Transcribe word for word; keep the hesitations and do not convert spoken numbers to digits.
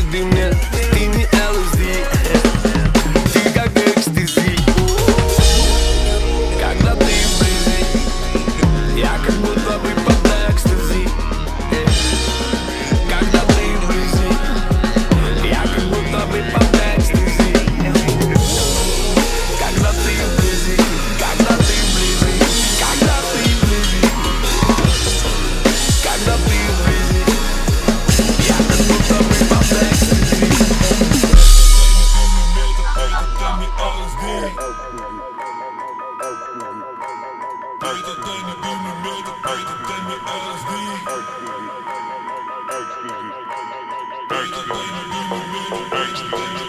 Ты мне, ты не эл эс ди, ты как экстази. Когда ты вблизи, я как будто бы под экстази. Когда ты вблизи, я как будто бы под экстази. Когда ты вблизи, когда ты вблизи, когда ты вблизи, когда ты вблизи, я как будто бы под экстази. Ecstasy.